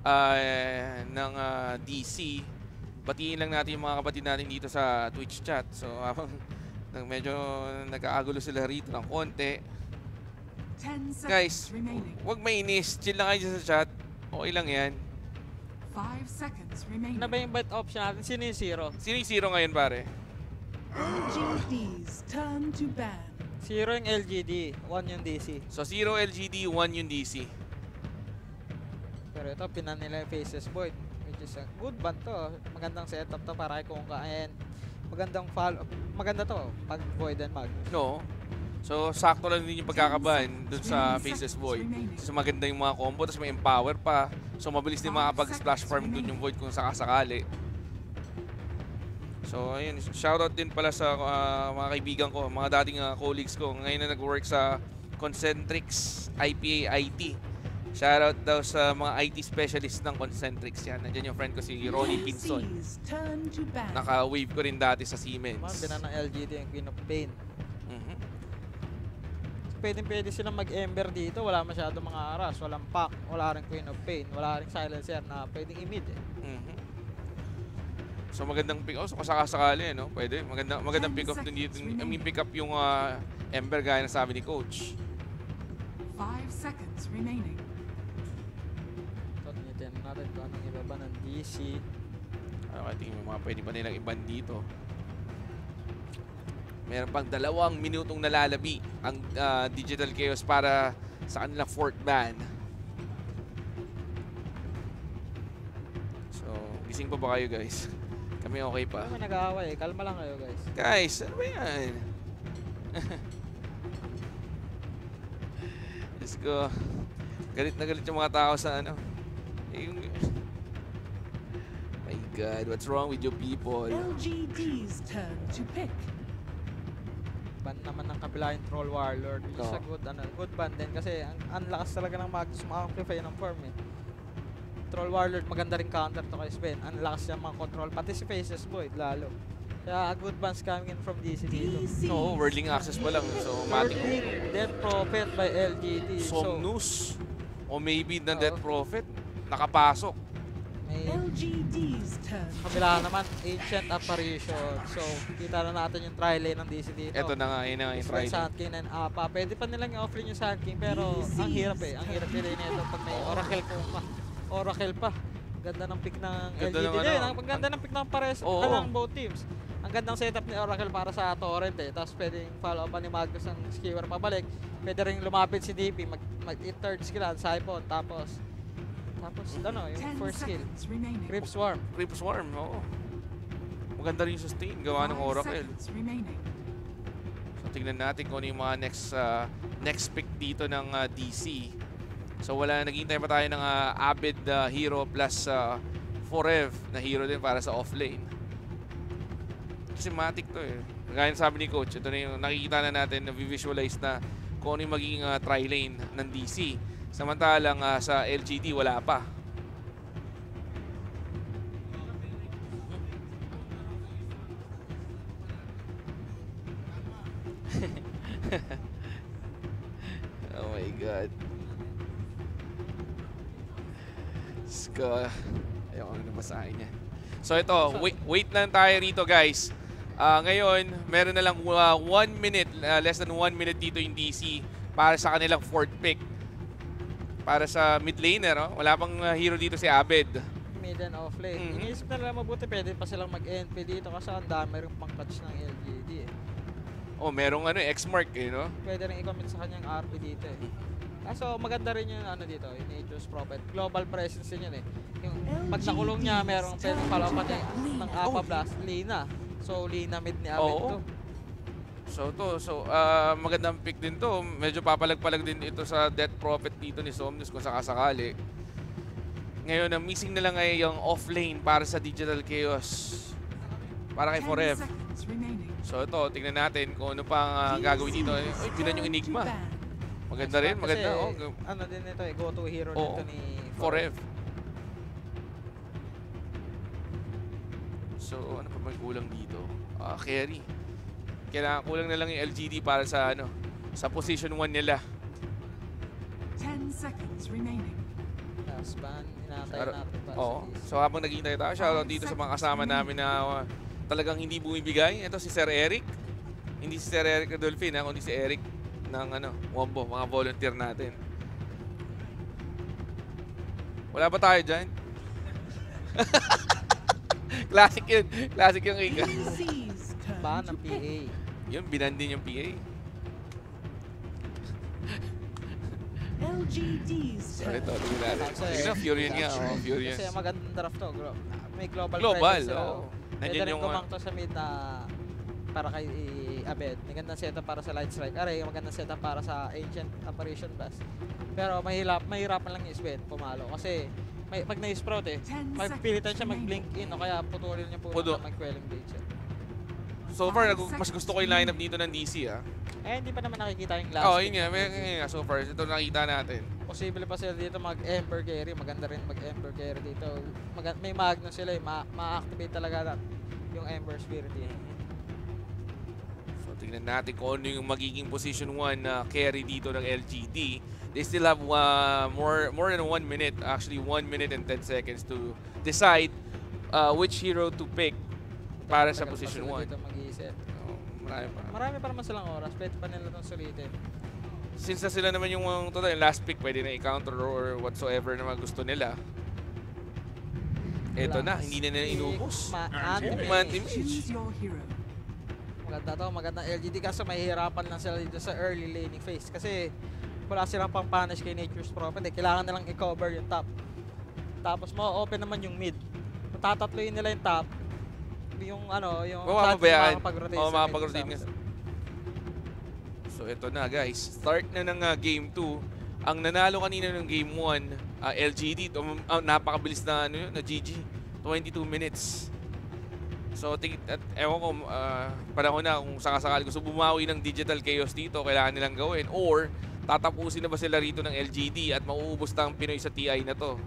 ng DC. Batiin lang natin yung mga kapatid natin dito sa Twitch chat. So, medyo nag-aagulo sila rito ng konti. Guys, huwag mainis. Chill lang kayo sa chat. Okay lang yan. 5 seconds remaining. Ano ba yung bet option natin? Sino yung zero? Sino yung zero ngayon, pare? LGD's turn to ban. Zero yung LGD, 1 yung DC. So, 0 LGD, 1 yung DC. Pero ito, pinan nila yung Faceless Void. Which is a good ban to. Magandang setup to para kay Kunkka. And magandang follow. Maganda to pag Void and Mag. No. So, sakto lang din yung pagkakaban dun sa Faceless Void. So, maganda yung mga combo, tapos may empower pa. So, mabilis din makapag-splash farm dun yung Void kung sakasakali. So, ayun. Shoutout din pala sa mga kaibigan ko, mga dating colleagues ko. Ngayon na nag-work sa Concentrix IPA IT. Shoutout daw sa mga IT specialist ng Concentrix yan. Nandiyan yung friend ko si Ronnie Pinson. Naka-wave ko rin dati sa Siemens. Binan ng LGD yung Queen of Pain. Pwede silang mag-ember dito, wala masyadong mga aras, walang pack, wala rin Queen of Pain, wala rin silencer na pwedeng i-mid eh. So magandang pick up, so kasakasakali no? Pwede, magandang pick up din dito. I mean pick up yung ember gaya na sabi ni coach. 5 seconds remaining. So tinitin natin kung anong ibaba ng DC. Ano kaya tingin mo mga pwede pa nilang iban dito. Meron pang 2 minutong nalalabi ang Digital Chaos para sa kanilang 4th ban. So, gising pa ba kayo guys? Kami okay pa. May nag-aaway eh. Kalma lang kayo guys. Guys, ano ba yan? Let's go. Galit na galit yung mga tao sa ano. My God, what's wrong with you people? LGD's turn to pick. Ban naman ng kabila yung Troll Warlord. Which is a good ban din kasi ang lakas talaga ng Magus ma-amplify ng form eh. Troll Warlord maganda rin counter to kay Sven. Ang lakas niya mga control pati si Faceless Void lalo. Kaya good bans coming in from DC dito. No, Whirling Access pa lang. So, matik. Death Prophet by LGD. Somnus. O maybe na Death Prophet. Nakapasok. LGD's turn. Kabila naman, Ancient Apparition. So, kita na natin yung tri-lane ng DC dito. Ito na nga, yun na nga yung try. Sand King and Appa. Pwede pa nilang i-offline yung Sand King, pero ang hirap eh. Ang hirap nila nito pag may Oracle Kunkka. Oracle pa. Ganda ng pick ng Ganda LGD ng din. ano. Ang ganda ng pick ng pares ng both teams. Ang gandang setup ni Oracle para sa Torrent eh. Tapos pwedeng follow up ni Magus ng skewer pabalik. Pwede rin lumapit si DP, mag-third skill on Siphon. Tapos ano, yung first skill. Creep Swarm. Creep Swarm, oo. Maganda rin yung sustain, gawa ng Oracle. So tingnan natin kung ano yung mga next pick dito ng DC. So wala, naghihintay pa tayo ng Abed hero plus Forev na hero din para sa offlane. Kasi matik to eh. Gaya sabi ni coach, ito na yung nakikita na natin, na-visualize na kung ano yung magiging tri-lane ng DC. Samantalang sa LGD wala pa. Oh my God. Ayoko na nabasahin niya. So ito, wait lang tayo rito guys. Ngayon, meron na lang 1 minute, less than 1 minute dito yung DC para sa kanilang 4th pick. Para sa mid laner, oh. Wala pang hero dito si Abed. Mid and off lane. Iniisip na lang mabuti, pwede pa silang mag-NP dito kasi ang dami rin pang-catch ng LGD eh. Oh, merong X-Mark eh, no? Pwede rin i-comment sa kanyang RP dito eh. So maganda rin yung ano dito, yung Nature's Prophet. Global presence din yun eh. Yung pag nakulong niya, merong pwedeng follow up ng Appa Blast, Lina. So Lina mid ni Abed to. So magandang pick din to. Medyo papalag-palag din ito sa Death Prophet dito ni Somnus kung sakasakali. Ngayon, ang missing na lang ay yung off-lane para sa Digital Chaos. Para kay Forev. So ito, tingnan natin kung ano pang gagawin dito. Ay, binan yung Enigma. Maganda rin, maganda. Ano din ito eh, go-to hero dito ni Forev. So, ano pa may kulang dito? Carry. Kailangan kulang na lang yung LGD para sa sa position 1 nila. 10 seconds remaining. Last ban, Inaantay natin para Oo. sa DC. So habang naghihintay tayo, shoutout dito sa mga kasama namin na talagang hindi bumibigay. Ito si Sir Eric. Hindi si Sir Eric Adolfin, kundi si Eric ng Wombo, mga volunteer natin. Wala ba tayo dyan? Classic yun. Classic yung Ika. DC's Ba turn to ng pick. PA. Yun, binandin yung PA. LGD's So turn. ito, tingnan natin. Kasi- Tingnan, Furion nga. Oh, Furion. Kasi magandang draft to. May global Global, presence sila. oo. Pwede Nandiyan rin yung... kumangto sa mid na para kay Abed. Magandang setup para sa Light Strike. Aray, magandang setup para sa Ancient Apparition Bus. Pero mahirapan lang yung Sven pumalo. Kasi pag na-sprout 10 mapipilitan siya seconds mag-blink in o kaya putulin niya po Pudo. ng mag-quelling blade siya. So far, mas gusto ko yung lineup dito ng DC, ah. Eh, hindi pa naman nakikita yung last Oo, pick yun nga. ng DC. Yun nga. So far, ito nakita natin. Posible pa sila dito mag-Ember Carry. Maganda rin mag-Ember Carry dito. May Magnus sila eh. Ma-activate talaga yung Ember Spirit dito. So, tingnan natin kung ano yung magiging position 1 na carry dito ng LGD. They still have more than 1 minute. Actually, 1 minute and 10 seconds to decide which hero to pick para sa Tagal pa position sila 1. dito mag-iisip. Marami pa. Marami pa naman silang oras. Pwede pa nila itong sulitin. Since na sila naman yung last pick, pwede na i-counter or whatsoever naman gusto nila. Ito na, hindi na nila inubos. Anti-mage. Choose your hero. Maganda to, magandang LGD kaso mahihirapan lang sila dito sa early laning phase kasi wala silang pang-punish kay Nature's Prophet kailangan nilang i-cover yung top. Tapos ma-open naman yung mid. Tatatluin nila yung top. Yung Mamamayaan. makapag-rotate Oo, sa makapag-rotate mid. nga. So ito na guys, start na ng game 2. Ang nanalo kanina ng game 1, LGD, napakabilis na na GG, 22 minutes. So ewan ko, panahon na kung sakasakali gusto bumawi ng Digital Chaos dito, kailangan nilang gawin. Or tatapusin na ba sila rito ng LGD at mauubos na ang Pinoy sa TI na to.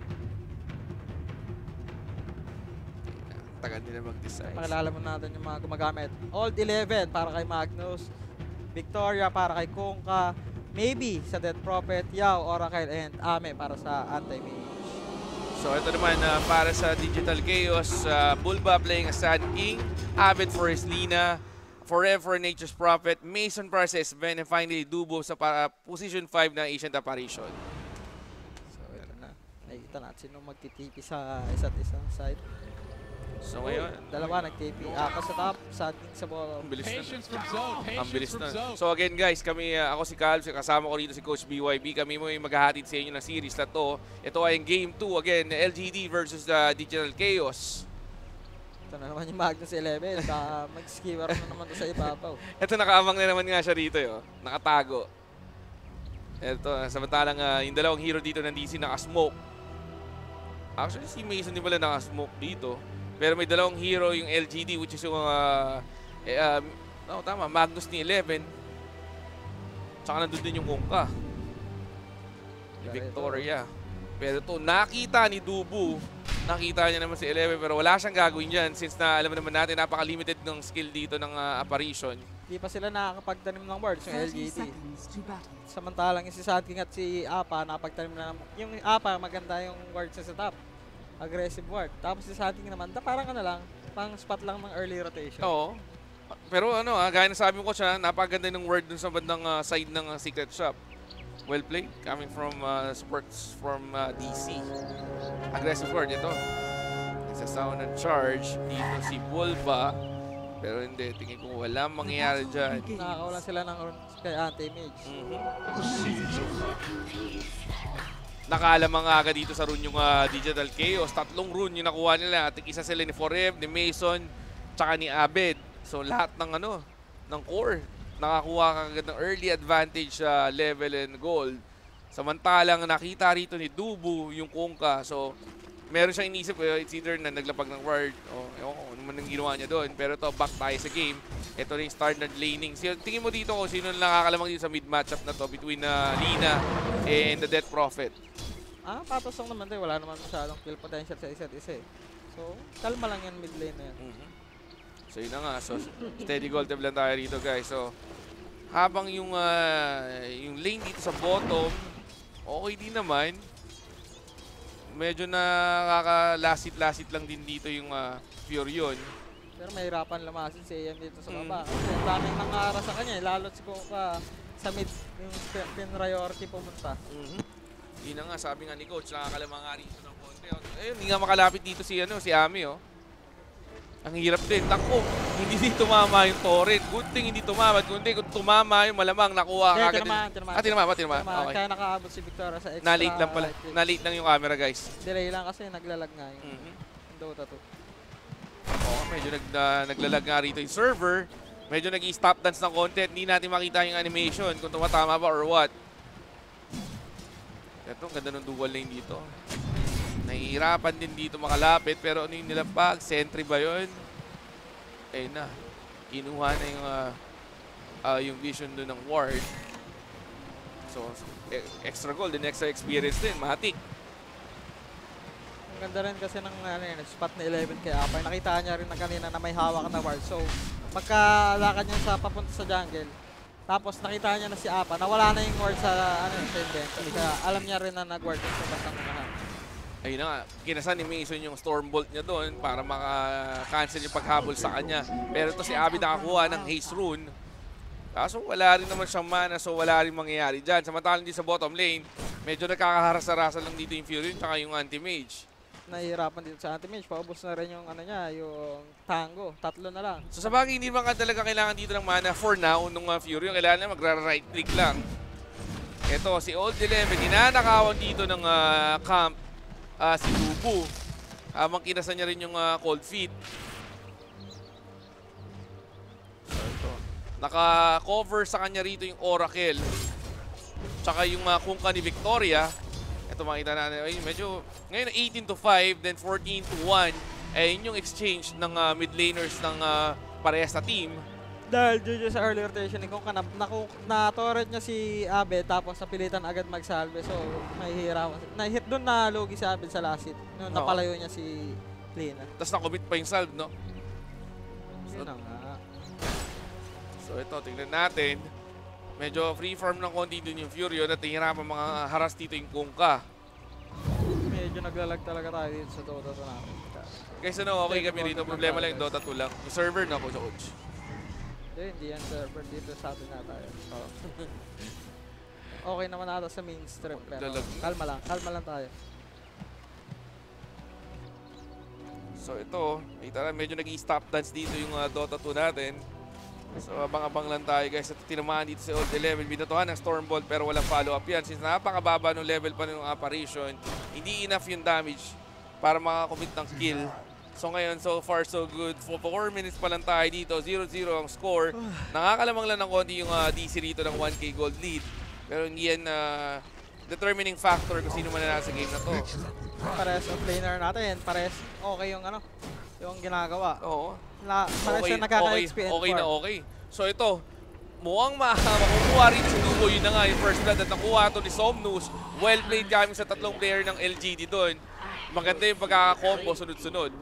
Tagal nila mag-decide. Pakilala mo natin yung mga gumagamit. Old 11 para kay Magnus. Victoria para kay Kungka. Maybe sa Death Prophet, Yao, Oracle, and Ame para sa Anti-Mage. So ito naman para sa Digital Chaos, Bulba playing as Sand King, Abed for his Lina, Forever for Nature's Prophet, Mason para sa Sven, and finally Dubo sa position 5 na Ancient Apparition. So ito na. Nakikita natin sino magtitipi sa isa't isang side. So ngayon, Dalawa nag-TP. Ako sa top, Sanding sa bottom. ang bilis na. Patience from Zone. Ang bilis Patience from na. Zone. So again guys, ako si Cal, kasama ko dito si Coach BYB. Kami mo yung maghahatid sa inyo ng series na to. Ito ay yung Game 2, again, LGD versus Digital Chaos. Ito na naman yung Magnus 11. Mag-skewer na naman to sa ibabaw. Ito nakaamang na naman nga siya rito, nakatago. Ito, samantalang yung dalawang hero dito ng DC naka-smoke. Actually, si Mason din pala naka-smoke dito. Pero may dalawang hero yung LGD, which is yung tama, Magnus ni 11. Tsaka nandun din yung Kungka. Yung Victoria. Pero ito, nakita ni Dubu. Nakita niya naman si 11 pero wala siyang gagawin dyan since na alam naman natin napaka-limited ng skill dito ng apparition. Hindi pa sila nakakapagtanim ng wards yung 30 LGD. seconds to battle. Samantalang yung si Sandking at si Apa nakapagtanim na yung Apa maganda yung wards sa top. Aggressive ward. Tapos si Sandking naman, parang pang spot lang ng early rotation. Oo. Pero gaya na sabi ko siya, napaganda ng word dun sa bandang side ng Secret Shop. Well played, coming from supports from DC. Aggressive word ito. Nagsasound ng charge dito si Bulba. Pero hindi, tingin ko walang mangyayari dyan. Nakakawalan sila ng kay Anti-Mage. Nakalamang aga dito sa rune yung Digital Chaos. 3 rune yung nakuha nila. At isa sila ni Forev, ni Mason, tsaka ni Abed. So lahat ng core nakakuha kagad ng early advantage level and gold. Samantalang nakita rito ni Dubu yung Kungka. So meron siyang inisip, it's either na naglapag ng ward o ewan ko ano man ang ginawa niya doon. Pero to back tayo sa game. Ito na yung standard laning. Tingin mo dito kung sino nakakalamang dito sa mid matchup na to between Lina and the Death Prophet. Patos lang naman tayo. Wala naman masyadong kill potential sa isa't isa. So, kalma lang yan mid lane na yan. So yun na nga. So steady gold tab lang tayo rito guys. So habang yung lane dito sa bottom, okay din naman. medyo nakakalasit-lasit lang din dito yung Furion. Pero mahirapan lumasin si AM dito sa baba. Kasi ang daming nangaara sa kanya, lalo't si Kuka sa mid, yung priority pumunta. Yun na nga, sabi nga ni Coach, nakakalamang nga rito ng konti. Ayun, hindi nga makalapit dito si Ami, oh. Ang hirap din. Tako, hindi tumama yung torrent. Good thing hindi tumama. Kundi kung tumama yung malamang nakuha Kaya agad. tinama. Tinama. Okay. Kaya nakaabot si Victoria sa extra. Na-late lang pala. Na-late lang yung camera, guys. Delay lang kasi naglalag nga yung Dota 2. Oo, medyo naglalag nga rito yung server. Medyo nag-i-stop dance ng content. Hindi natin makita yung animation kung tumatama ba or what. Ito, ganda ng dual lane dito. Nahihirapan din dito makalapit, pero ano yung nilampag? Sentry ba yun? Ayun na. Kinuha na yung vision doon ng ward. So, extra gold and extra experience din. Matik. Ang ganda rin kasi ng spot na 11 kay Apay. Nakita niya rin na kanina na may hawak na ward. So, pagkalakad niya sa papunta sa jungle, tapos nakita niya na si Apa, nawala na yung ward sa inventory. Kaya alam niya rin na nag-ward sa batang unahan. Ayun na nga, kinasan ni Mason yung Stormbolt niya doon para maka-cancel yung paghabol sa kanya. Pero ito si Abby nakakuha ng Haze Rune. Kaso wala rin naman siyang mana, so wala rin mangyayari dyan. Samantalang din sa bottom lane, medyo nagkakaharasa-rasa lang dito yung Fury at yung Anti-Mage. Nahihirapan dito sa Anti-Mage. Paubos na rin yung yung Tango. 3 na lang. So sa bagay, hindi naman talaga kailangan dito ng mana for now nung Fury. Yung kailangan na magra-right click lang. Ito, si Old 11, ninanakawan dito ng camp. Si Dubu. Habang kinasan niya rin yung cold feet. So ito. Naka-cover sa kanya rito yung Oracle. Tsaka yung Kunkka ni Victoria. Ito makita natin. Ay, medyo, ngayon 18-5, then 14-1. Ayun yung exchange ng mid laners ng parehas na team. Dahil due sa early rotation ni Kunkka, na-torrent niya si Abed tapos napilitan agad magsalve. So, mahihirapan. Na-hit doon na logi si Abed sa last hit. No, napalayo niya si Lina. Tapos na-commit pa yung salve, no? Yun na nga. So, ito, tingnan natin. Medyo free farm ng konti dun yung Furio at hihirapan mga haras dito yung Kunkka. Medyo naglalag talaga tayo dito sa Dota 2 natin. Guys, ano, okay kami rito. Problema lang yung Dota 2 lang. Yung server na, Coach. Hindi yan server dito sa atin na tayo. Okay naman ata sa mainstream pero kalma lang tayo. So ito, medyo nag-i-stop dance dito yung Dota 2 natin. So abang-abang lang tayo guys. At tinamaan dito si Old 11. Binatuhan ng Stormbolt pero walang follow-up yan. Since napakababa ng level pa ng apparition, hindi enough yung damage para makakommit ng kill. So ngayon, so far so good. For 4 minutes pa lang tayo dito. 0-0 ang score. Nakakalamang lang ng konti yung DC rito ng 1K gold lead. Pero hindi yan determining factor kung sino man na nasa game na to. Pares of laner natin. Pares okay yung yung ginagawa. Oo. Pares yung nagkaka-XP and okay na okay. So ito, mukhang makukuha rin si Dubo. Yun na nga yung first blood at nakuha ito ni Somnus. Well played kami sa tatlong player ng LGD doon. Maganda yung pagkaka-combo sunod-sunod.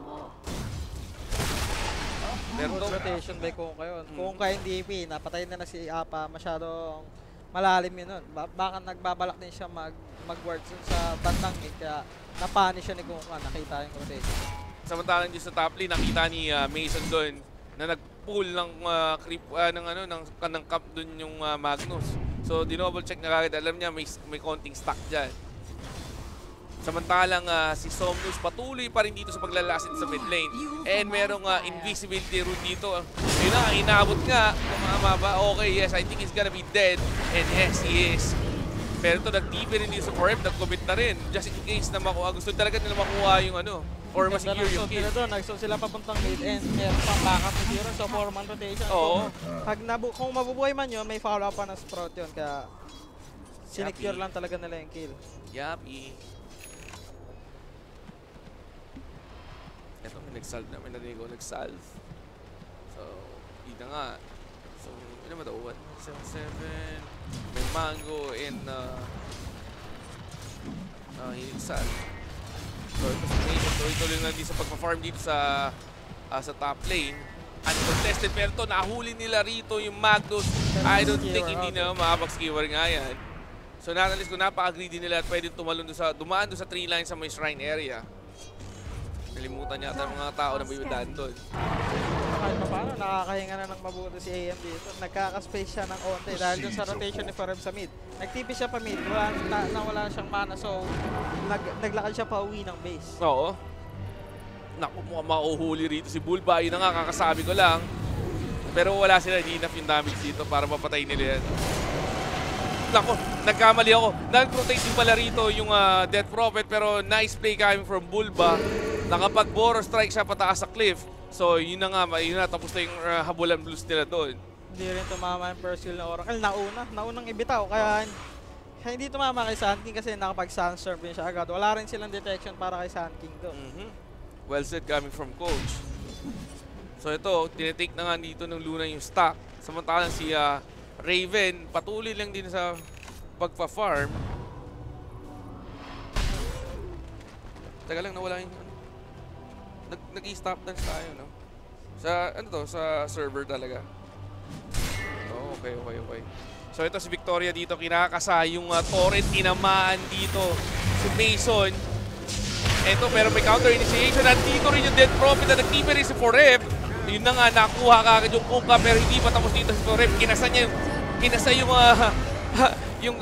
Good rotation by Kunkka yun. Kunkka yung DP, napatay na si Apa, masyadong malalim yun nun. Baka nagbabalak din siya mag-ward sa bandang mid, kaya napanish siya ni Kunkka, nakita yung rotation. Samantalang din sa top lane, nakita ni Mason doon na nag-pull ng creep ng camp doon yung Magnus. So dinouble check na kagad, alam niya may konting stock dyan. Samantalang si Somnus patuloy pa rin dito sa paglalasit sa mid lane. And merong invisibility rune dito. Yun na, inaabot nga. Kumama ba? Okay, yes, I think he's gonna be dead. And yes, he is. Pero ito, nag-TV rin dito sa 4M, nag-commit na rin. Just in case na makuha. Gusto talaga nila makuha yung or ma-secure yung kill. Nag-zone sila papuntang mid and meron pang backup na zero. So 4-man rotation. Oo. Kung mabubuhay man yun, may follow-up pa na Sprout yun. Kaya sinecure lang talaga nila yung kill. Yappy. Ito, may nag-salve na. May narinig ko nag-salve. So, ito nga. So, ano ba ito? 177. May Mango and salve. So, ito sa Mason. So, ituloy na din sa pagpa-farm dito sa top lane. Uncontested. Pero ito, nahuli nila rito yung Magnus. I don't think hindi na makapag-skewer nga yan. So na-analyze ko, napaka-greedy nila at pwede dumaan doon sa tree line sa may shrine area. Nalimutan niya ang mga tao na bibidaan doon. Kahit pa paano, nakakahinga na ng mabuti si AM dito. Nagkaka-space siya ng onte dahil dun sa rotation ni Forever sa mid. Nagtipi siya pa mid, wala siyang mana, so naglakad siya pa uwi ng base. Oo. Naku, mukhang mauhuli rito si Bulba. Yun na nga, kakasabi ko lang. Pero wala sila, hindi enough yung damage dito para mapatay nila yan. Naku, nagkamali ako. Nag-rotate din pala rito yung Death Prophet, pero nice play coming from Bulba. Nakapag-Boro strike siya pataas sa cliff. So yun na nga, tapos na yung habulan blues nila doon. Hindi rin tumama yung first kill na Oracle. Naunang ibitaw, kaya hindi tumama kay Sand King kasi nakapag-Sunstorm din siya agad. Wala rin silang detection para kay Sand King doon. Well said coming from coach. So ito, tinitake na nga dito ng Luna yung stock. Samantalang si Raven, patuloy lang din sa pagpa-farm. Taga lang, nawala yung nag-i-stop dance tayo, no? Sa server talaga. Oh, okay. So ito si Victoria dito, kinakasa yung torrent, tinamaan dito si Mason. Ito, pero may counter initiation. Nandito rin yung Dead Prophet na nag-keeper rin si Foreb. Yun na nga, nakuha kagad yung Kuka, pero hindi pa tapos dito si Foreb. Kinasa yung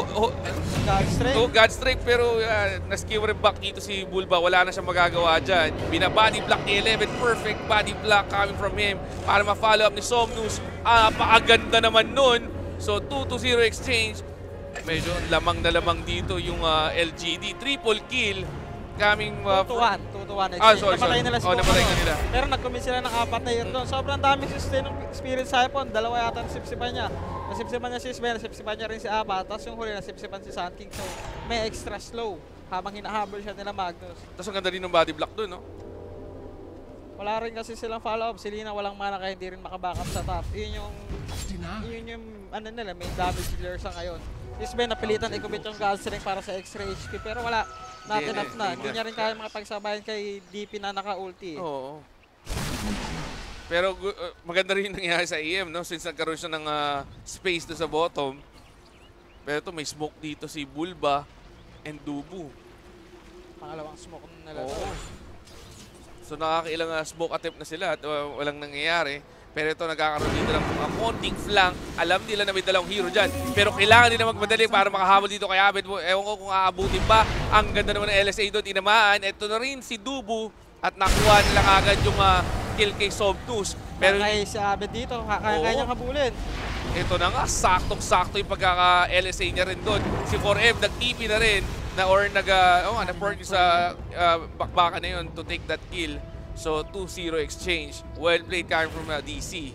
God Strike, pero na-skewer back dito si Bulba. Wala na siyang magagawa dyan. Bina-body block ni 11. Perfect body block coming from him para ma-follow up ni Somnus. Pakaganda naman nun. So 2-0 exchange. Medyo lamang na lamang dito yung LGD. Triple kill coming 2-1 exchange. Napatay nila si napatay na nila. Pero nag-commit sila ng 4 na year doon. Sobrang dami sustain ng Spirit Siphon. 2 yata nasipsipan niya. Nasipsipan niya si Sven, nasipsipan niya rin si Aba. Tapos yung huli nasipsipan si Sand King. So may extra slow habang hinahabol siya nila Magnus. Tapos ang ganda rin ng body block doon, no? Wala rin kasi silang follow-up. Si Lina walang mana kaya hindi rin makabackup sa top. Yun yung ano nila, main damage dealer sa ngayon. Si Sven napilitan i-commit yung Galstring para sa extra HP. Pero wala, not enough na. Hindi niya rin kaya makapagsabayan kay DP na naka-ulti. Oo. Pero maganda rin yung nangyari sa AM, no? Since nagkaroon siya ng space doon sa bottom. Pero ito may smoke dito si Bulba and Dubu. Pangalawang smoke nila. Oo. So nakakailang smoke attempt na sila at walang nangyayari. Pero ito nagkakaroon dito ng konting flank. Alam nila na may dalawang hero dyan. Pero kailangan nila magmadali para makahabol dito kay Abed. Ewan ko kung aabutin ba. Ang ganda naman ng LSA doon, tinamaan. Ito na rin si Dubu. At nakuha nila agad yung kill kay Somnus. Pero kaya si Abed dito, kaya niyang habulin. Ito na nga, saktong-sakto yung pagkaka-LSA niya rin doon. Si 4M, nag-TP na rin. Na-pork sa bakbakan na yun to take that kill. So 2-0 exchange. Well played coming from DC.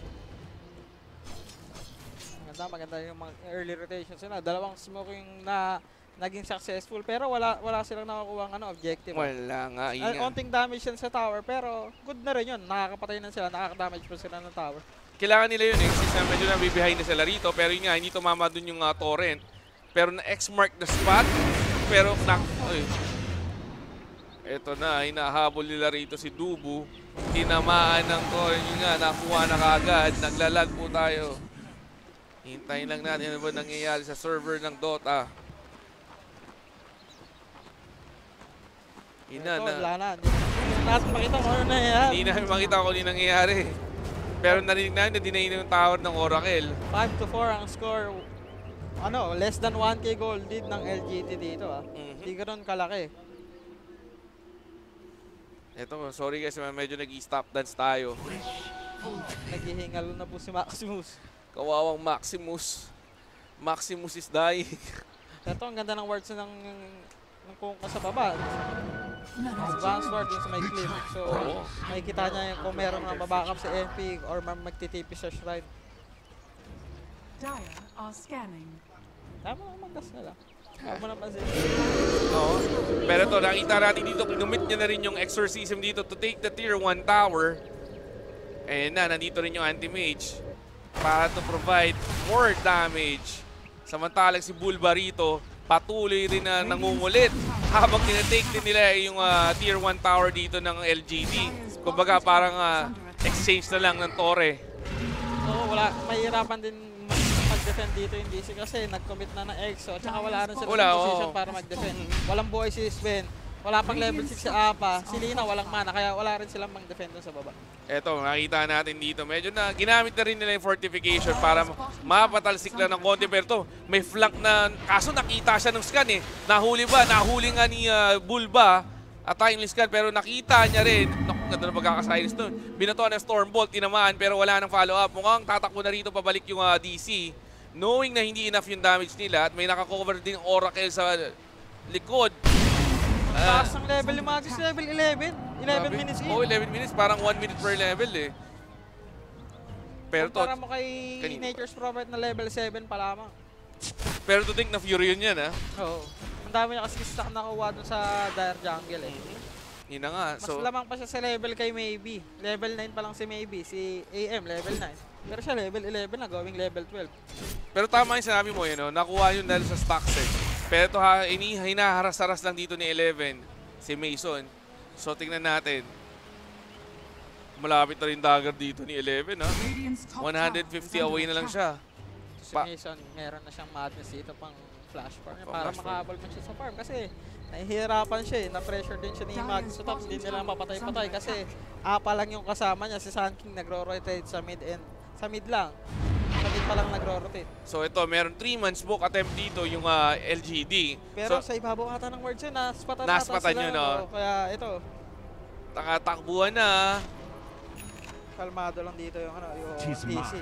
Maganda yung mga early rotations nila. Dalawang smoke yung na naging successful pero wala silang nakakuha ng objective. Wala nga. Konting damage yan sa tower pero good na rin yun. Nakakapatay na sila, nakaka-damage pa sila ng tower. Kailangan nila yun since medyo nabibehind na sila rito pero yun nga, hindi tumama dun yung torrent. Pero na-X-mark the spot. Pero ito na, hinahabol nila rito si Dubu. Tinamaan ng torrent. Yun nga, nakuha na kaagad. Naglalag po tayo. Hintayin lang natin ano ba nangyayari sa server ng Dota. Wala na. Hindi natin makita kung ano nangyayari. Hindi namin makita kung ano nangyayari. Pero narinig namin na dinayin yung tower ng Oracle. 5-4 ang score. Less than 1k gold lead ng LGT dito. Hindi ganoon kalaki. Ito, sorry guys, medyo nag-i-stop dance tayo. Naghihingalo na po si Maximus. Kawawang Maximus. Maximus is dying. Ito, ang ganda ng words ng Kuka sa baba. Advanced word dun sa may cliff. So, makikita niya kung meron nga babackup sa MP or magtitipi sa shrine. Dire are scanning. Tama lang magdas nila. Huwag mo napansin. Oo. Pero ito, nakita natin dito, kinumit niya na rin yung exorcism dito to take the tier 1 tower. And nandito rin yung anti-mage para to provide more damage. Samantalang si Bulba rito, patuloy rin na nangungulit habang tinatake din nila yung tier 1 tower dito ng LGD. Kumbaga parang exchange na lang ng tore. Oo, mahirapan din mag-defend dito yung DC kasi nag-commit na ng EXO at saka wala rin sila Wala, sa position oo. para mag-defend. Walang buhay si Sven, wala pang level 6 si Apa, si Lina walang mana kaya wala rin silang mang-defend dun sa baba. Eto, nakita natin dito. Medyo na ginamit na rin nila yung fortification para mapatalsik lang ng konti. Pero to, may flank na, kaso nakita siya ng scan eh. Nahuli ba? Nahuli nga ni Bulba at timely scan pero nakita niya rin. Naku, ganda na pagkakasilence doon. Binatoan ng Stormbolt, tinamaan pero wala nang follow-up. Mukhang tatakbo na rito pabalik yung DC. Knowing na hindi enough yung damage nila at may nakakover din Oracle sa likod. Taas ng level yung Magus, level 11. 11 minutes in. Oh, 11 minutes. Parang 1 minute per level eh. Pero to, Kumpara mo kay kanino? Nature's Prophet na level 7 pa lamang. pero to think na Fury yun yan, ha? Oo. Ang dami niya kasi stock nakuha dun sa Dire Jungle eh. Yun na nga. Mas So, lamang pa siya sa level kay Maybe. Level 9 pa lang si Maybe. Si AM, level 9. Pero siya level 11 na, going level 12. pero tama yung sinabi mo, yun, no? Nakuha yun dahil sa stocks eh. Pero ito ha, hinaharas-haras lang dito ni 11, si Mason. So tingnan natin. Malapit na rin dagger dito ni 11, ha? Radiant's top tower is 150 under away na lang attack. siya. Si Pa- Mason, meron na siyang madness dito pang flash farm. Pang Para flash farm. makahabol man siya sa farm. Kasi nahihirapan siya eh. Na-pressure din siya ni Magus sa top. Hindi nila mapatay-patay kasi apa lang yung kasama niya. Si Sun King nagro-rotate sa mid end. Sa mid lang. Sa mid pa lang nagro-rotate. So ito, meron 3-man smoke attempt dito yung LGD. Pero So, sa ibabaw ata ng words yun, naspatan Naspatan yun, no? Kaya ito, takatakbuhan na. kalmado lang dito yung, yung Tis DC.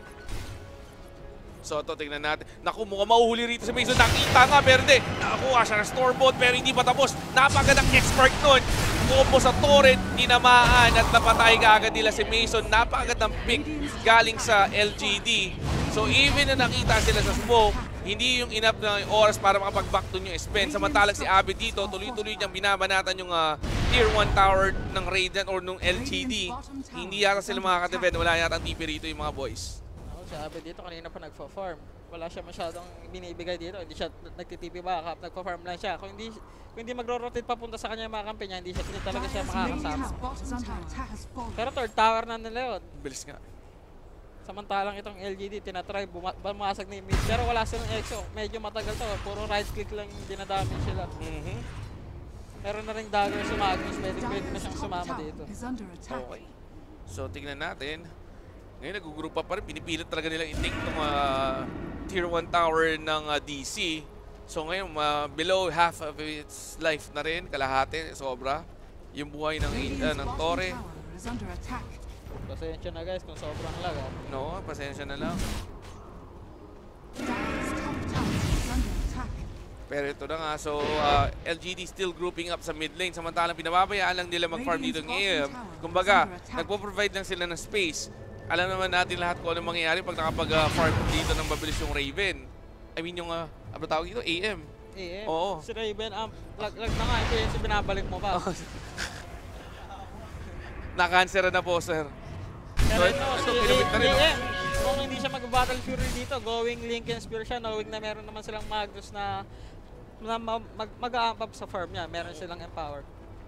So ito, tingnan natin. Naku, mukhang mauhuli rito si Mason. Nakita nga, pero hindi. Nakakuha siya ng Stormbolt, pero hindi pa tapos. Napagandang expert nun. Combo sa turret, tinamaan at napatay kaagad nila si Mason. Napagandang pick galing sa LGD. So even na nakita sila sa smoke, hindi yung enough na oras para makapag-back doon yung Espen. Samantalang si Abby dito, tuloy-tuloy niyang binabanatan yung Tier 1 tower ng Radiant or nung LGD. Hindi yata sila makaka-defend. Wala yata ang TP rito yung mga boys. Sabi dito kanina pa nagfa-farm. Wala siya masyadong binibigay dito. Hindi siya nagtitipi backup, nagfa-farm lang siya. Kung hindi magro-rotate papunta sa kanya yung mga kampi niya, hindi talaga siya makakasama. Radiant's bottom tower has fallen. Pero third tower na nila yun. Bilis nga. Samantalang itong LGD, tinatry, bumasag ni mid. Pero wala silang EXO. Medyo matagal to. Puro right click lang yung dinadamage sila. Meron na rin dagger si Magnus. Pwede na siyang Dire's top sumama tower dito. is under attack. Okay. So tingnan natin. Ngayon nag-group up pa rin. Pinipilit talaga nilang i-take itong Tier 1 tower ng DC. So ngayon, below half of its life na rin. Kalahati, sobra. Yung buhay ng Radiant's Torre. bottom tower is under attack. Pasensya na guys kung sobrang lag. No, pasensya na lang. Dire's top tower is under attack. Pero ito na nga, so LGD still grouping up sa mid lane. Samantalang pinababayaan lang nila mag-farm dito ng AM. Kumbaga, nagpo-provide lang sila ng space. Alam naman natin lahat kung ano mangyayari pag nakapag-farm dito ng mabilis yung Raven. I mean yung, ano tawag dito? AM. AM. Oo. Si Raven, lag na nga. Ito yung binabalik mo pa. Na-cancer na po, sir. Pero ito, si pinabit na rin, no? AM, kung hindi siya mag-battle fury dito, going Lincoln Spear siya, knowing na meron naman silang Magnus na mag-a-amp up sa farm niya. Meron silang empower.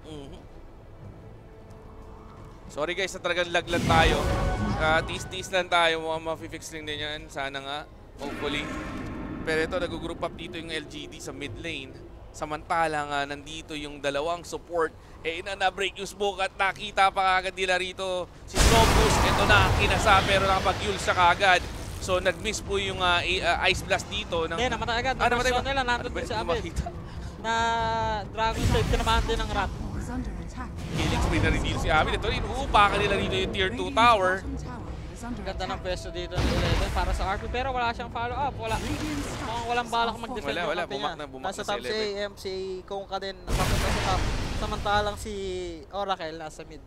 Sorry guys, na talagang laglan tayo. Tis-tis lang tayo. Mukhang ma-fix din yan. Sana nga. Hopefully. Pero ito, nag-group up dito yung LGD sa mid lane. Samantala nga, nandito yung dalawang support. Na-break yung smoke at nakita pa kagad nila rito si Snowboost. Ito na, kinasa pero nakapag-yul siya kagad. So, nag-miss po yung Ice Blast dito. Hindi, namatay agad. Namatay ba? Nila, nandun din si Abed. Makita. Na Dragon Slave, kinamahan din ng rat. Is under attack. Killing spree na rin dito si Abby. Ito rin, uupakan nila rito yung Tier 2 tower. Radiant's bottom tower is under Ganda ng attack. pwesto dito ng 11 para sa RP pero wala siyang follow-up. Radiant's Mukhang top walang balak is mag-defend Wala, yung wala. kampi Bumak niya. na, bumak Nasa na si top si 11. AM, si Kongka din papunta sa top. Samantalang si Oracle nasa mid.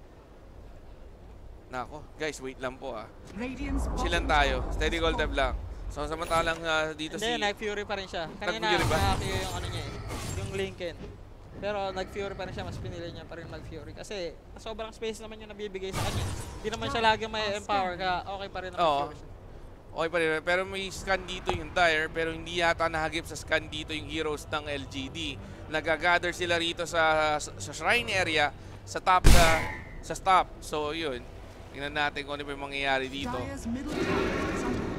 Nako, guys, wait lang po Radiant's bottom Chilan tayo. tower Steady is gold fallen. tab lang. So samantalang dito Hindi, si... nag-Fury pa rin siya. Kanina, Nag-Fury ba? nag-Fury yung ano niya yung Lincoln. Pero nag-Fury pa rin siya, mas pinili niya pa rin mag-Fury. Kasi sobrang space naman yung nabibigay sa kanya. Hindi naman siya lagi may empower, kaya okay pa rin na Oo. mag-Fury siya. Okay pa rin. Pero may scan dito yung Dire. Pero hindi yata nahagip sa scan dito yung heroes ng LGD. Nagagather sila rito sa shrine area. Sa top sa stop. So yun. Tingnan natin kung ano pa yung mangyayari dito. Dire's middle tower is under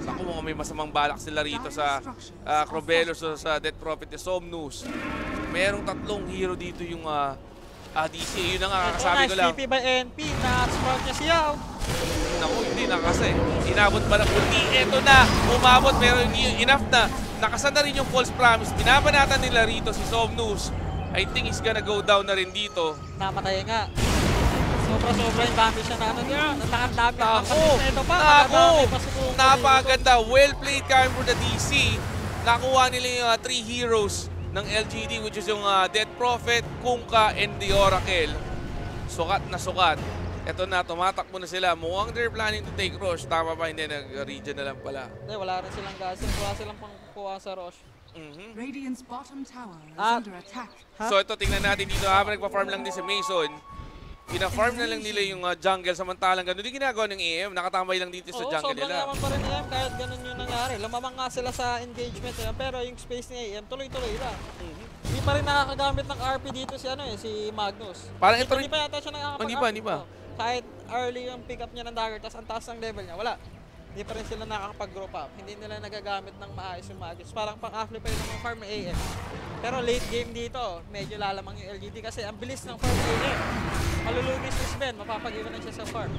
Naku, mukhang may masamang balak sila rito sa Crobelos o sa Death Prophet ni Somnus. Merong tatlong hero dito yung DC. Yun na nga, kasabi ko lang. STP by NP, na-sprout niya si Yao. Naku, hindi na kasi. Inabot pa ng ulti. Eto na, umabot. Pero enough na. Nakasan na rin yung false promise. Binabanatan nila rito si Somnus. I think he's gonna go down na rin dito. Namatay nga. Sobra-sobra yung damage siya na ano niya. Nakandami ang Naku! ito pa. Naku! Napakaganda. Napakaganda. Well played coming for the DC. Nakuha nila yung 3 heroes ng LGD, which is yung Death Prophet, Kunkka, and the Oracle. Sukat na sukat. Ito na, tumatakbo na sila. Mukhang they're planning to take Rosh. Tama ba? Hindi, nag-region na lang pala. Hindi, wala rin silang gasin. Wala silang pangkuha sa Rosh. Radiant's bottom tower is Ah. under attack. So ito, tingnan natin dito. Habang nagpa-farm lang din si Mason, ina-farm na lang nila yung jungle, samantalang ganun din ginagawa ng AM. Nakatambay lang dito sa Oo, jungle sobrang nila. yaman pa rin ni AM kahit ganun yung nangyari. Lumamang nga sila sa engagement nila, pero yung space ni AM tuloy-tuloy lang. Hindi pa rin nakakagamit ng RP dito si si Magnus. Parang ito Hindi rin. pa yata siya nakakapag-RP. Hindi pa. Oo. Kahit early yung pick up niya ng dagger, tapos ang taas ng level niya, wala. Hindi pa rin sila nakakapag-group up. Hindi nila nagagamit ng maayos yung Magnus. Parang pang-amplify ng mga farm ni AM. Pero late game dito, medyo lalamang yung LGD kasi ang bilis ng farm ni AM. Malulugis si Sven, mapapag-iwan na siya sa farm.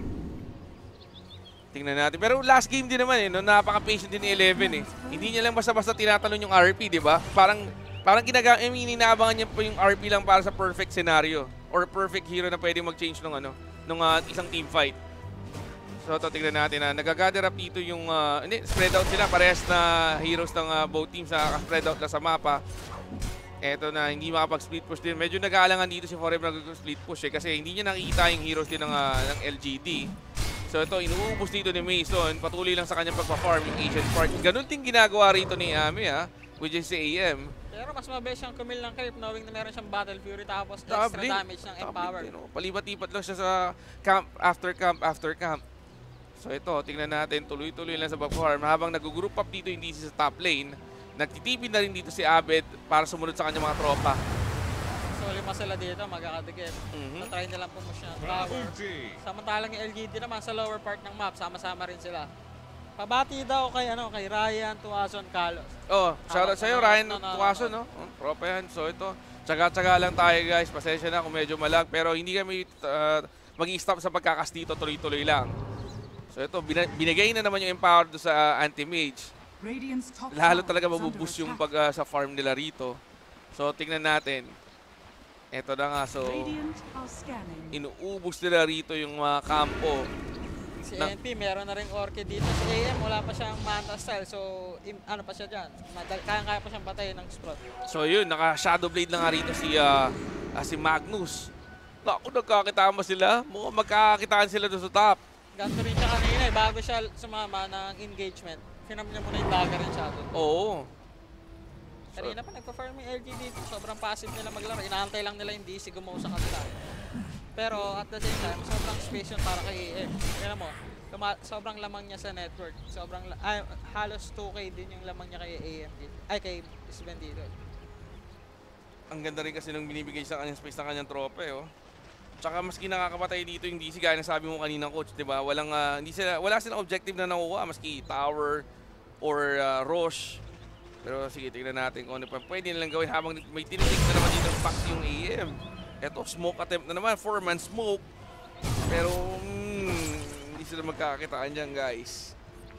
Tingnan natin. Pero last game din naman no? Napaka-patient din ni Eleven Hindi niya lang basta-basta tinatalon yung RP, di ba? Parang inaabangan niya po yung RP lang para sa perfect scenario or perfect hero na pwede mag-change nung isang team fight. So ito, tingnan natin nag-gather up dito yung spread out sila, parehas na heroes ng both teams na spread out na sa mapa. Eto na, hindi makapag-split push din. Medyo nag-aalangan dito si Forever nag-split push kasi hindi niya nakikita yung heroes din ng LGD. So ito, inuubos dito ni Mason. Patuloy lang sa kanyang pagpa-farm yung Asian part. Ganun din ginagawa rito ni Ami which is si AM. Pero mas mabilis siyang kumil ng creep knowing na meron siyang Battle Fury tapos extra damage ng Empower. Palipat-lipat lang siya sa camp after camp. So ito, tingnan natin, tuloy-tuloy lang sa pag-farm. Habang nag-group up dito yung DC sa top lane, nagtitipid na rin dito si Abed para sumunod sa kanyang mga tropa. So lima sila dito, magkakadikit. Try nilang pumush ng tower. Samantalang yung LGD naman sa lower part ng map, sama-sama rin sila. Pabati daw kay Ryan, Tuazon, Carlos. Oh, shoutout sa'yo, Ryan Tuaso, no? Tropa yan. So ito, tsaga-tsaga lang tayo guys. Pasensya na kung medyo malag. Pero hindi kami mag-i-stop sa pagkakas dito, tuloy-tuloy lang. So ito, binigay na naman yung empower do sa anti-mage. Lalo talaga mabuboost yung pag sa farm nila rito. So tingnan natin. Ito na nga, so inuubos nila rito yung mga kampo. Si NP, meron na rin Orchid dito. Si AM, wala pa siyang Manta style. So, ano pa siya dyan? Kaya pa siyang patayin ng Sprout. So yun, naka-Shadow Blade na nga rito si Magnus. Naku, nagkakitaan ba sila? Mukhang magkakakitaan sila doon sa top. Ganto rin siya kanina bago siya sumama ng engagement. Finam niya muna yung dagger and shadow. Oo. Kanina pa nagpa-farm yung LG dito. Sobrang passive nila maglaro. Inaantay lang nila yung DC gumawa sa kanila. Pero at the same time, sobrang space yun para kay AM. Tignan mo, sobrang lamang niya sa network. Halos 2K din yung lamang niya kay AM dito. Ay, kay Sven dito. Ang ganda rin kasi nung binibigay sa kanyang space ng kanyang tropa Tsaka maski nakakapatay dito yung DC, gaya na sabi mo kanina coach, 'di ba? Wala silang objective na nakuha maski tower or Rosh. Pero sige, tingnan natin kung ano pa pwede nilang gawin habang may tinitig na naman dito pack yung AM. Eto, smoke attempt na naman, 4-man smoke. Pero hindi sila magkakakitaan dyan, guys.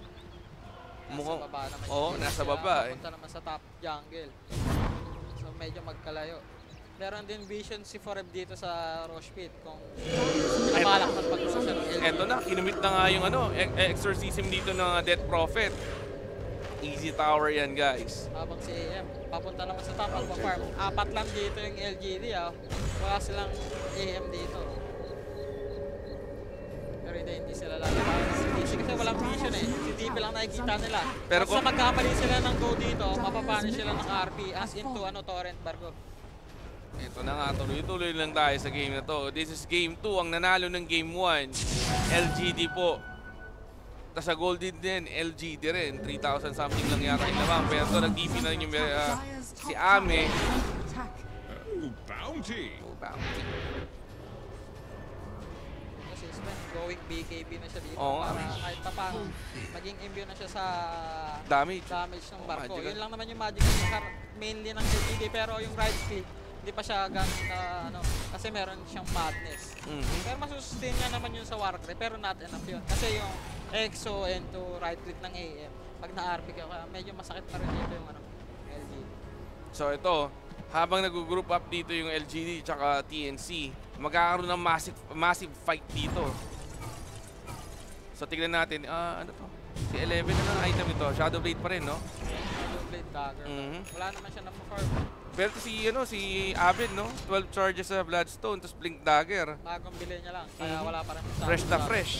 Nasa baba naman. Nasa baba Papunta naman sa top jungle. So medyo magkalayo. Meron din vision si Foreb dito sa Rosh Pit kung nabalak na pag-rosh siya ng LG. Eto na, kinumit na nga yung exorcism dito ng Death Prophet. Easy tower yan, guys. Habang si AM, papunta naman sa top magpa-farm. 4 lang dito yung LGD Wala silang AM dito. Pero hindi sila lalaban. Si DC kasi walang vision Si DP lang nakikita nila. Pero kung magkamali sila ng go dito, mapapanish sila ng RP as into torrent bargo. Ito na nga, tuloy-tuloy lang tayo sa game na to. This is game 2, ang nanalo ng game 1. LGD po. Tapos sa Golden din, LGD rin. 3,000 something lang yata yung lamang. Pero ito, nag-DP na rin yung si Ame. Bounty! Bounty. Kasi Sven, go throwing BKB na siya dito Oo nga. para kahit pa paano maging immune na siya sa Damage. ng barko. Magic. Yun lang naman yung magic mainly ng LGD, pero yung right click hindi pa siya ganun na ano kasi meron siyang madness. Pero masusustain niya naman yun sa Warcry, pero not enough yun. Kasi yung EXO and to right click ng AM, pag na-RP ka, medyo masakit pa rin dito yung ano, LGD. So ito, habang nag-group up dito yung LGD tsaka TNC, magkakaroon ng massive fight dito. So tignan natin, ano to? Si 11 na ng item ito, Shadow Blade pa rin, no? Shadow Blade Dagger. Wala naman siya na-farm. Pero si Abed, no? 12 charges sa Bloodstone, tapos Blink Dagger. Bagong bili niya lang, kaya wala pa rin sa Fresh na fresh.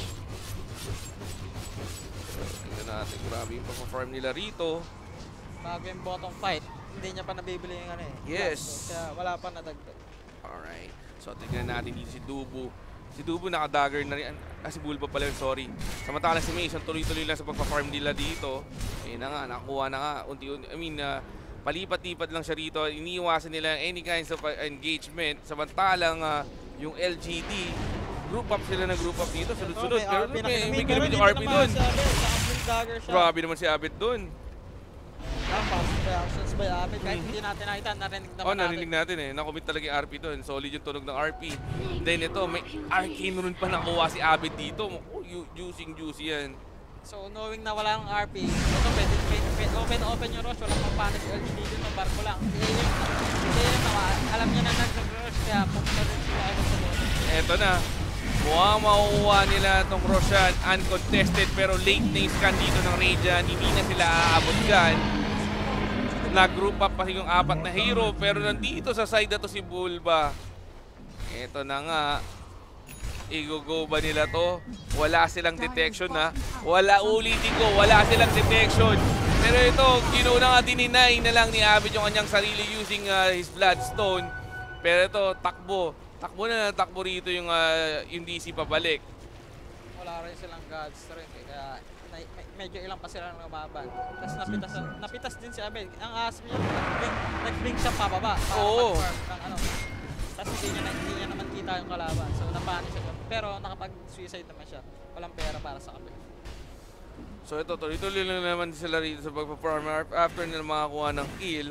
So, tignan natin, grabe yung perform nila rito. Bago yung bottom fight, hindi niya pa nabibili yung ano eh. Yes. So, kaya wala pa nadagdag. Alright. So, tignan natin dito si Dubu. Si Dubu naka-dagger na rin. Si Bulba pala yun, sorry. Samantalang si Mason, tuloy-tuloy lang sa pagpa-farm nila dito. Ayun na nga, nakakuha na nga. Unti-unti, palipat-lipat lang siya rito. Iniiwasan nila any kinds of engagement. Samantalang yung LGD, group up sila ng group up dito. Sunod-sunod. Pero may kinabit yung RP dun. Grabe naman si Abed dun. Fast reactions by Abed. Kahit hindi natin nakita, narinig naman natin. Narinig natin eh. Nakomit talaga yung RP doon. Solid yung tunog ng RP. Then ito, may arcane rune pa nakuha si Abed dito. Juicy yan. So knowing na wala ng RP, ito pwede open yung rush. Walang mapanis LGD dito ng barko lang. Hindi alam niya na nag-rush kaya pumunta rin sila sa bottom. Eto na. Mukhang makukuha nila itong Roshan uncontested pero late na yung scan dito ng Radiant. Hindi na sila aabot dyan. Nag-group up pa yung 4 na hero pero nandito sa side na to si Bulba. Eto na nga. I-go ba nila to? Wala silang detection ha. Ulitin ko, wala silang detection. Pero ito, ginuna nga dininay na lang ni Abed yung kanyang sarili using his Bloodstone. Pero ito, takbo. Takbo rito yung DC pabalik. Wala rin silang God strength eh, kaya medyo ilang pa sila ng lumaban. Tapos napitas din si Abed. Ang asim niya, nag-blink siya pababa. Oo. Tapos hindi niya naman kita yung kalaban. So napani siya. Pero nakapag-suicide naman siya. Walang pera para sa kape. So ito, tuloy-tuloy lang naman sila rito sa pag-perform after nila makakuha ng kill.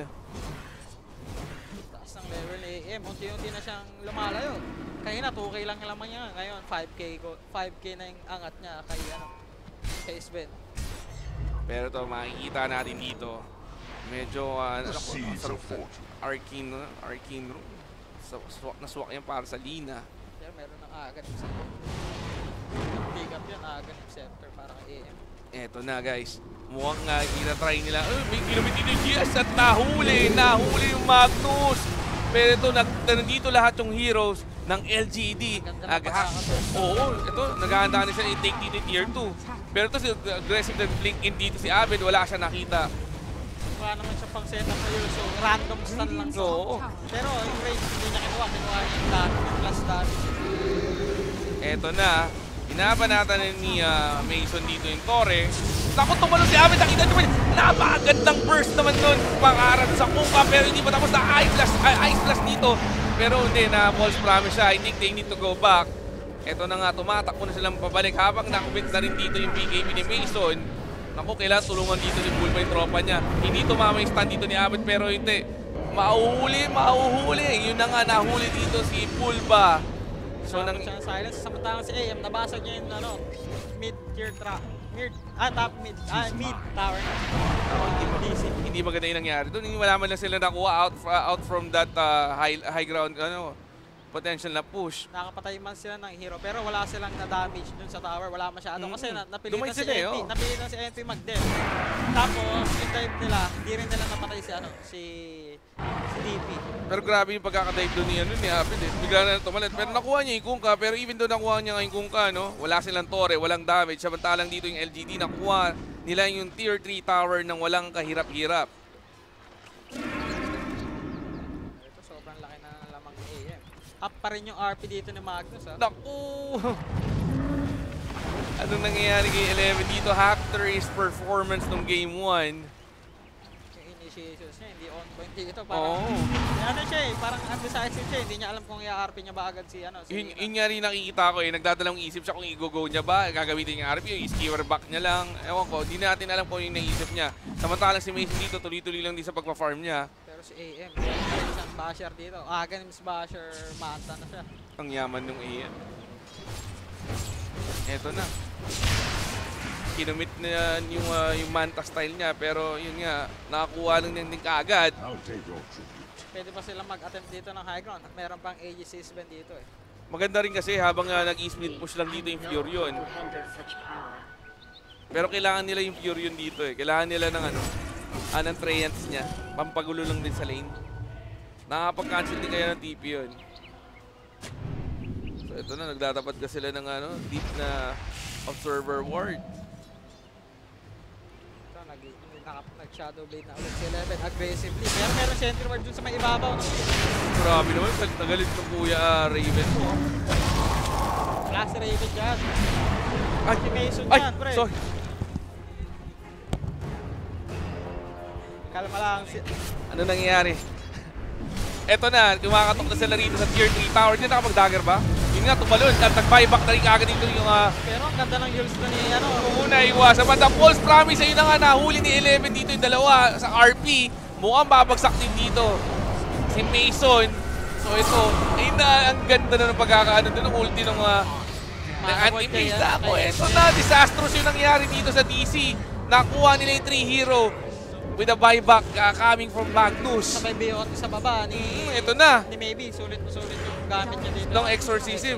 Taas ng level ni AM, unti-unti na siyang lumalayo. Kaya na 2K lang lamang niya. Ngayon 5K na yung angat niya kay Sven. Pero ito, makikita natin dito. Medyo arcane room. Naswak yan para sa Lina. Pero meron ng agad sa pick up yun, agad yung center para kay AM. Eto na guys. Mukhang ina-try nila. May ginamit dito yung GS at nahuli yung Magnus. Pero ito, nandito lahat yung heroes ng LGD. Oo, ito, naghahanda na siya i-take dito tier 2. Pero ito, si aggressive na blink in dito si Abed, wala siya nakita. Wala naman siya pang setup na yun, so random stun lang siya. Oo. Pero yung range hindi niya kinuha niya yung plus damage. Eto na, inabanatan ni Mason dito yung Torre. Takot tumalon si Abed, nakita nyo ba? Napakagandang burst naman doon. Pangarap sa kuka, pero hindi pa tapos na ice blast dito. Pero hindi, na false promise siya. I think they need to go back. Eto na nga, tumatakbo na silang pabalik habang nakubit na rin dito yung BKB ni Mason. Naku, kailangan tulungan dito ni Bulba yung tropa niya. Hindi tumama yung stand dito ni Abed, pero hindi. Mauhuli. Yun na nga, nahuli dito si Bulba. So, silence, samantalang si AM, nabasa niya yung mid-tier trap. Mid tower na. Hindi maganda yung nangyari doon. Wala man lang sila nakuha out from that high ground potential na push. Nakapatay man sila ng hero pero wala silang na-damage dun sa tower. Wala masyado kasi napilitan si sila, NP. Napilitan si NP mag-dev. Tapos yung dive nila, hindi rin nila napatay si DP. Pero grabe yung pagkakadive doon ni Abed eh. Bigla na tumalit. Pero nakuha niya yung Kungka. Pero even though nakuha niya yung Kungka, no? Wala silang Torre, walang damage. Samantalang dito yung LGD, nakuha nila yung tier 3 tower ng walang kahirap-hirap. Ito sobrang laki na lamang ni AM. Up pa rin yung RP dito ni Magnus ha. Naku! Anong nangyayari kay 11 dito? Hector's performance nung game 1. Yung initiations niya, hindi on point dito. Parang, Oo. ano siya eh, parang undecisive siya, hindi niya alam kung i-RP niya ba agad si Lina. Yun nga rin nakikita ko eh, nagdadalawang isip siya kung i-go niya ba, gagamitin yung RP, yung skewer back niya lang. Ewan ko, di natin alam kung yung naisip niya. Samantalang si Mason dito, tuloy-tuloy lang din sa pagpa-farm niya. Pero si AM, isang basher dito. Games basher, manta na siya. Ang yaman nung AM. Eto na. Kinumit na yung Manta style niya, pero yun nga, nakakuha lang din kaagad. Pwede pa sila mag-attempt dito ng high ground. Meron pang AGC Sven dito eh. Maganda rin kasi habang nag-split push lang dito yung Furion. Pero kailangan nila yung Furion dito eh. Kailangan nila ng ng Treants niya. Pampagulo lang din sa lane. Nakakapag-cancel din kaya ng TP yun. So ito na, nagdatapat ka sila ng deep na observer ward. Nag-shadow blade na ulit si 11 aggressively. Pero meron sentry ward dun sa may ibabaw. Grabe naman, tagalit ng Kuya Raven mo. Wala si Raven dyan. Ay, Si Mason ay, dyan, pre. sorry. Kalma lang. Ano nangyayari? Eto na, kumakatok na sila rito sa tier 3 tower. Hindi nakapag-dagger ba? Yun nga, tumalon. At nag-buyback na rin kagad dito yung Pero ang ganda ng heals na ni Muna iwasan. But the false promise, ayun na nga, nahuli ni 11 dito yung dalawa sa RP. Mukhang babagsak din dito si Mason. So ito, ayun na, ang ganda na ng pagkakaano doon ng ulti ng anti-maze na ako. Ito na, disastrous yung nangyari dito sa DC. Nakuha nila yung 3 hero with a buyback coming from Magnus. Sabay biyot sa baba ni Ito na. Ni Maybe, sulit yung gamit niya dito. Ng exorcism.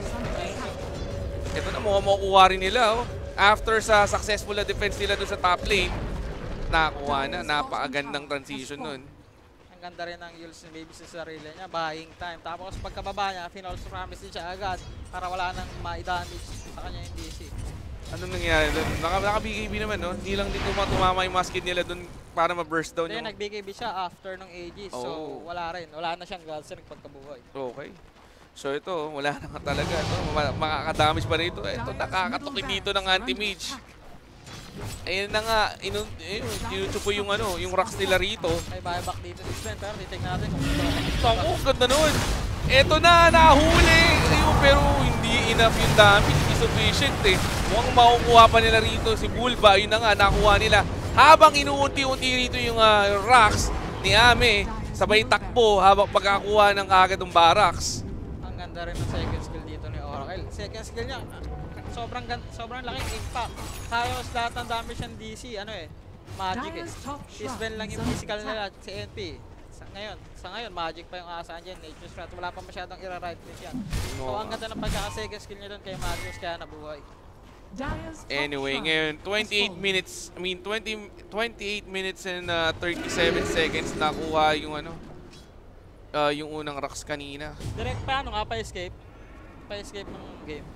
Ito na, mukhang makukuha rin nila. Oh. After sa successful na defense nila doon sa top lane, nakakuha na. Napakagandang transition nun. Ang ganda rin ng heals ni Maybe sa sarili niya, buying time. Tapos pagkababa niya, finals promise din siya agad para wala nang ma-damage sa kanya yung DC. Anong nangyari doon? Naka-BKB naman, no? Hindi lang din tumama yung maskin nila doon para ma-burst down Then yung... nag-BKB siya after ng AG, so wala rin. Wala na siyang gods na nagpagkabuhay. Okay. So ito, wala na nga talaga. No? Makakadamage pa rito. Ito, nakakatuki dito ng anti-mage. Ayun na nga, tinutupo yung yung rocks nila rito. May buyback dito si Sven, pero titignan natin kung Tango, ganda nun. Ito na, nahuli. Ayun, pero hindi enough yung damage. Hindi sufficient eh. Mukhang makukuha pa nila rito si Bulba. Ayun na nga, nakuha nila. Habang inuunti-unti rito yung rocks ni Ame, sabay takbo habang pagkakuha ng agad ng barracks. Ang ganda rin ng second skill dito ni Oracle. Second skill niya, sobrang laking impact. Halos lahat ng damage ng DC, magic eh. Si Sven lang yung physical nila, si NP. Sa ngayon, magic pa yung asahan dyan, Nature's Wrath. Wala pa masyadong ira-right miss yan. So ang ganda ng pagkaka-second skill niya doon kay Magnus, kaya nabuhay. Anyway, ngayon 28 minutes and 37 seconds nakuha yung yung unang rocks kanina. Direct pa pa-escape. Pa-escape ng game.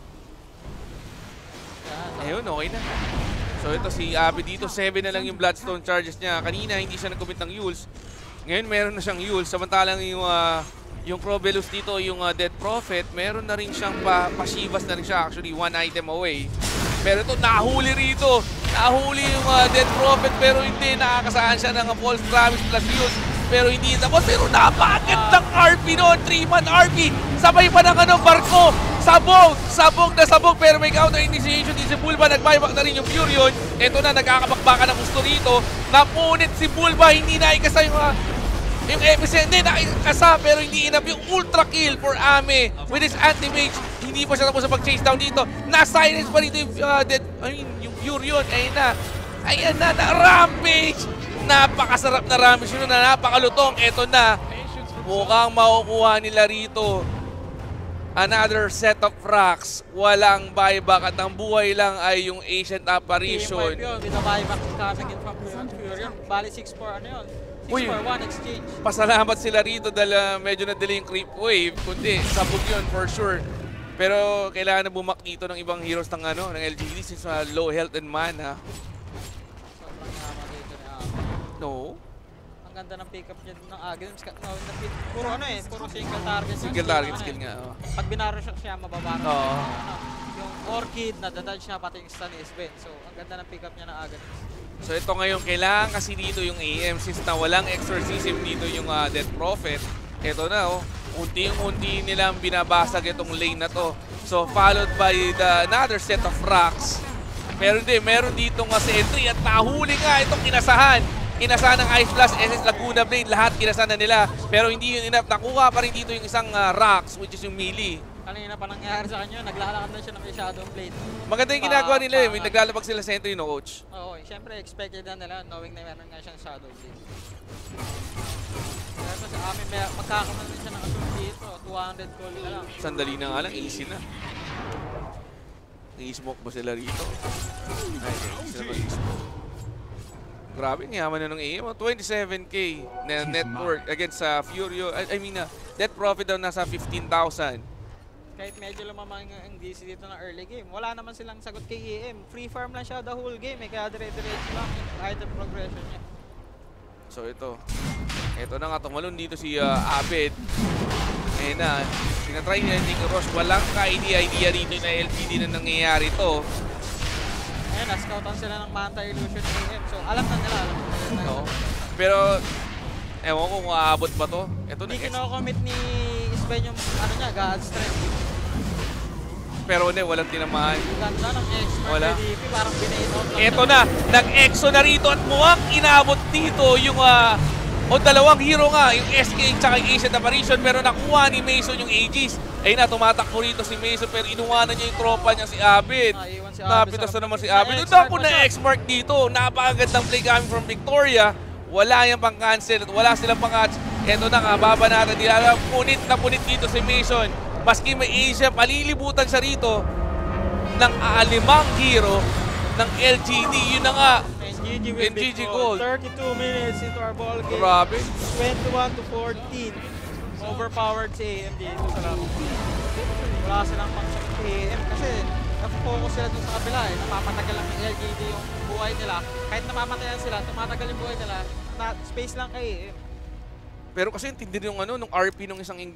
Ayun, okay na. So ito si Abby dito, 7 na lang yung Bloodstone charges niya. Kanina hindi siya nag-commit ng Yules. Ngayon meron na siyang Yules. Samantalang yung Crobelus dito, yung Dead Prophet, meron na rin siyang pa-Shivas na rin siya. Actually, 1 item away. Pero ito, nahuli rito. Nahuli yung Dead Prophet, pero hindi. Nakakasaan siya ng False Promise plus Yules. Pero hindi tapos. Pero napakagandang RP noon. 3-man RP. Sabay pa ng barko. Sabog! Sabog na sabog. Pero may counter initiation din si Bulba. Nag-buyback na rin yung Furion. Ito na, nagkakabakbakan ng gusto rito. Napunit si Bulba. Hindi naikasa yung epicenter. Hindi naikasa. Pero hindi enough yung ultra kill for Ame. With his anti-mage. Hindi pa siya tapos sa pag-chase down dito. Na-silence pa rito yung yung Furion. Ayun na. Ayan na. Rampage! Napakasarap na rampage yun na napakalutong. Ito na. Mukhang makukuha nila rito. Another set of rocks. Walang buyback at ang buhay lang ay yung Ancient Apparition. Team wipe yun, with a buyback coming in from Furion. Bali 6-4 yun? 6-4-1 exchange. Pasalamat sila rito dahil medyo na-delay yung creep wave. Kundi, sabog yun for sure. Pero kailangan na bumak dito ng ibang heroes ng LGD since low health and mana. Sobrang naman dito ni Ame. No. Ang ganda ng pick-up niya ng Aghanim. Puro puro single target. Single target skill nga. Pag binaro siya, mababara. Oo. Yung Orchid, nadadodge niya pati yung stun ni Sven. So, ang ganda ng pick-up niya ng Aghanim. So ito ngayon, kailangan kasi dito yung AM since na walang exorcism dito yung Death Prophet. Ito na oh, unti-unti nilang binabasag itong lane na to. So followed by another set of rocks. Pero hindi, meron dito nga si entry at nahuli nga itong inasahan. Inasahan ng Ice Blast, SS Laguna Blade, lahat kinasahan na nila. Pero hindi yun enough, nakuha pa rin dito yung isang rocks which is yung melee. Kanina pa nangyari sa kanya, naglalakad na siya ng Shadow Blade. Maganda yung ginagawa nila eh, may naglalabag sila sa entry no coach. Oo, siyempre expected na nila knowing na meron nga siyang Shadow Blade. Pero sa amin, magkakaman din siya ng assault dito, 200 gold na lang. Sandali na nga lang, easy na. I-smoke ba sila rito? Ay, easy na mag-smoke. Grabe, ang yaman na ng AM. 27k na net worth against sa Furio. I mean, net profit daw nasa 15,000. Kahit medyo lumamang ang DC dito ng early game, wala naman silang sagot kay EM. Free farm lang siya the whole game eh, kaya dire-diretso lang yung item progression niya. So ito na nga, tumalon dito si Abed. Ayun na, sinatry niya Nick Ross. Walang ka-idea rito na LPD na nangyayari to. Ayun, na-scoutan sila ng Manta Illusion ng EM. So alam na nila. Oo. Pero, ewan ko kung aabot ba to. Ito na. Hindi kino-commit ni Sven yung ano niya, God Strength. Pero hindi, walang tinamaan. Ganda ng expert Wala. DP, parang binay-out lang. Ito na, nag-exo na rito at mukhang inabot dito yung o dalawang hero nga, yung SK tsaka yung Ancient Apparition, pero nakuha ni Mason yung Aegis. Ayun na, tumatakbo rito si Mason pero inuwanan niya yung tropa niya si Abed. Iwan si Abed. Napitas na naman si Abed. Ito ako na X-Mark dito. Napakagandang play coming from Victoria. Wala yung pang-cancel at wala silang pang-catch. Ito na nga, baba natin. Punit na punit dito si Mason. Maski may Asia, palilibutan siya rito ng alimang hero ng LGD. Yun na nga. NGG with NGG big gold. 32 minutes into our ball game. Grabe. 21 to 14. Overpowered si AM dito sa laro. Wala silang pang-check si AM kasi nag-focus sila dun sa kabila eh. Napapatagal lang ng LGD yung buhay nila. Kahit namamatayan sila, tumatagal yung buhay nila. Space lang kay AM. Pero kasi intindi yung nung RP nung isang